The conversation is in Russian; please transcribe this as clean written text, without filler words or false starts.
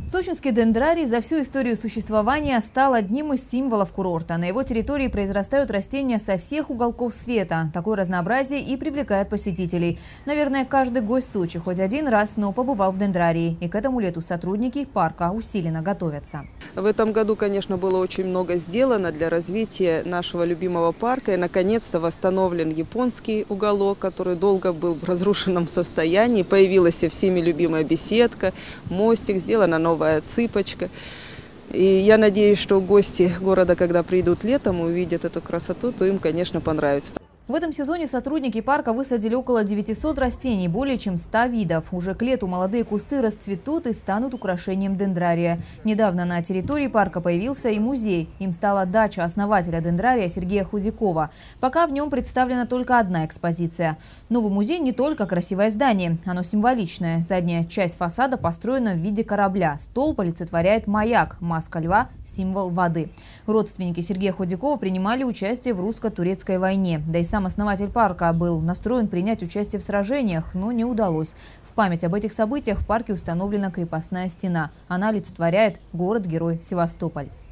Сочинский дендрарий за всю историю существования стал одним из символов курорта. На его территории произрастают растения со всех уголков света. Такое разнообразие и привлекает посетителей. Наверное, каждый гость Сочи хоть один раз, но побывал в дендрарии. И к этому лету сотрудники парка усиленно готовятся. В этом году, конечно, было очень много сделано для развития нашего любимого парка. И, наконец-то, восстановлен японский уголок, который долго был в разрушенном состоянии. Появилась всеми любимая беседка, мостик, сделана новая цыпочка. И я надеюсь, что гости города, когда придут летом и увидят эту красоту, то им, конечно, понравится. В этом сезоне сотрудники парка высадили около 900 растений, более чем 100 видов. Уже к лету молодые кусты расцветут и станут украшением дендрария. Недавно на территории парка появился и музей. Им стала дача основателя дендрария Сергея Худякова. Пока в нем представлена только одна экспозиция. Новый музей не только красивое здание, оно символичное. Задняя часть фасада построена в виде корабля. Столб олицетворяет маяк, маска льва – символ воды. Родственники Сергея Худякова принимали участие в русско-турецкой войне. Да и сам основатель парка был настроен принять участие в сражениях, но не удалось. В память об этих событиях в парке установлена крепостная стена. Она олицетворяет город-герой Севастополь.